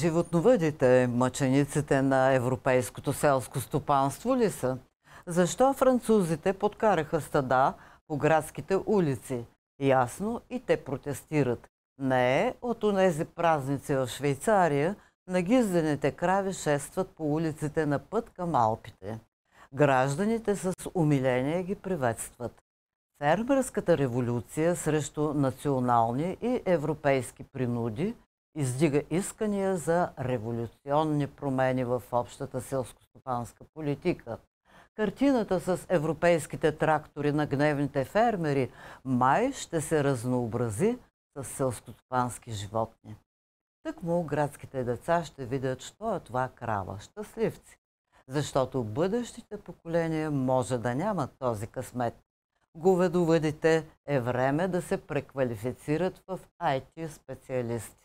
Животновъдите, мъчениците на европейското селско стопанство ли са? Защо французите подкараха стада по градските улици? Ясно, и те протестират. Не е от онези празници в Швейцария, нагизданите крави шестват по улиците на път към Алпите. Гражданите с умиление ги приветстват. Фермерската революция срещу национални и европейски принуди издига искания за революционни промени в общата селскостопанска политика. Картината с европейските трактори на гневните фермери май ще се разнообрази с селскостопански животни. Тъкмо градските деца ще видят, що е това крава. Щастливци. Защото бъдещите поколения може да нямат този късмет. Говедовъдите е време да се преквалифицират в IT специалисти.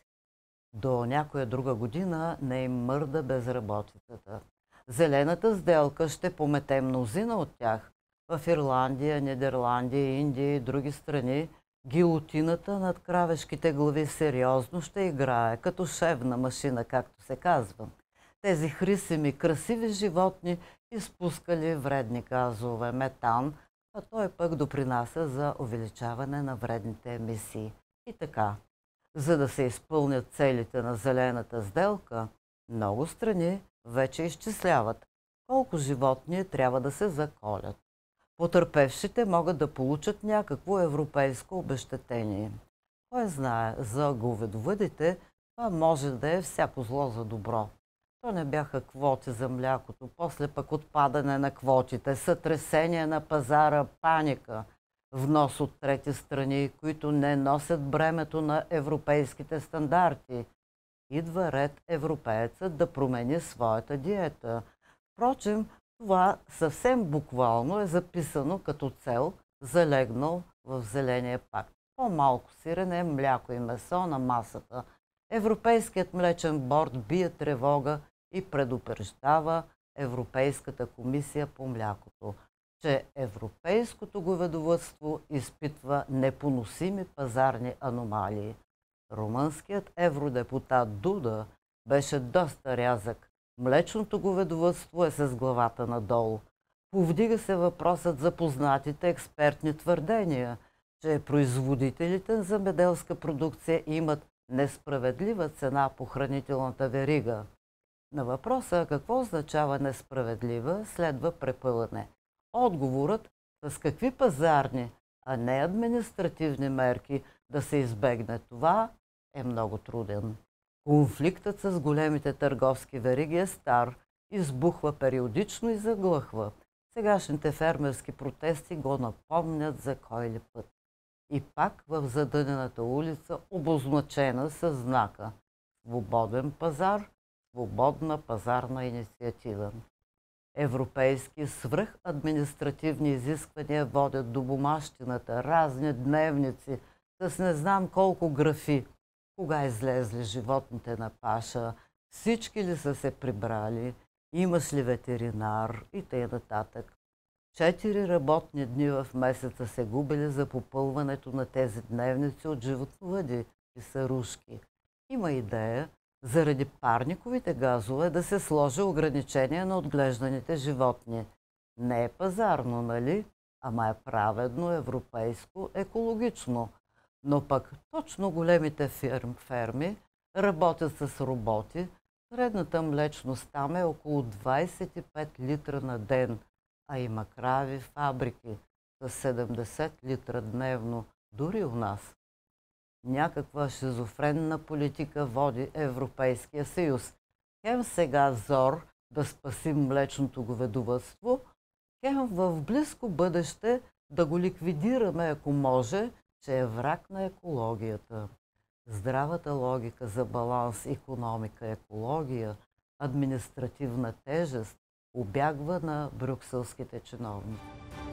До някоя друга година не им мърда безработицата. Зелената сделка ще помете мнозина от тях. В Ирландия, Нидерландия, Индия и други страни гилотината над кравешките глави сериозно ще играе, като шевна машина, както се казва. Тези хрисими, красиви животни изпускали вредни газове, метан, а той пък допринася за увеличаване на вредните емисии. И така, за да се изпълнят целите на зелената сделка, много страни вече изчисляват колко животни трябва да се заколят. Потърпевшите могат да получат някакво европейско обезщетение. Кой знае, за говедовъдите това може да е всяко зло за добро. То не бяха квоти за млякото, после пък отпадане на квотите, сътресение на пазара, паника, внос от трети страни, които не носят бремето на европейските стандарти. Идва ред европеецът да промени своята диета. Впрочем, това съвсем буквално е записано като цел, залегнал в Зеления пакт. По-малко сирене, мляко и месо на масата. Европейският млечен борд бие тревога и предупреждава Европейската комисия по млякото, че европейското говедовъдство изпитва непоносими пазарни аномалии. Румънският евродепутат Дуда беше доста рязък. Млечното говедовъдство е с главата надолу. Повдига се въпросът за познатите експертни твърдения, че производителите на земеделска продукция имат несправедлива цена по хранителната верига. На въпроса какво означава несправедлива следва препъване. Отговорът с какви пазарни, а не административни мерки да се избегне това е много труден. Конфликтът с големите търговски вериги е стар, избухва периодично и заглъхва. Сегашните фермерски протести го напомнят за кой ли път. И пак в задънената улица, обозначена със знака «Свободен пазар, свободна пазарна инициатива». Европейски свръхадминистративни изисквания водят до бумащината, разни дневници с не знам колко графи. Кога излезли животните на паша, всички ли са се прибрали, имаш ли ветеринар и т.н. 4 работни дни в месеца се губили за попълването на тези дневници от животновъди и сарушки. Има идея заради парниковите газове да се сложи ограничение на отглежданите животни. Не е пазарно, нали? Ама е праведно, европейско, екологично. Но пък точно големите ферми работят с роботи. Средната млечност там е около 25 литра на ден, а има крави фабрики с 70 литра дневно, дори у нас. Някаква шизофренна политика води Европейския съюз. Хем сега зор да спасим млечното говедовъдство, хем в близко бъдеще да го ликвидираме, ако може, че е враг на екологията. Здравата логика за баланс икономика-екология, административна тежест обягва на брюкселските чиновници.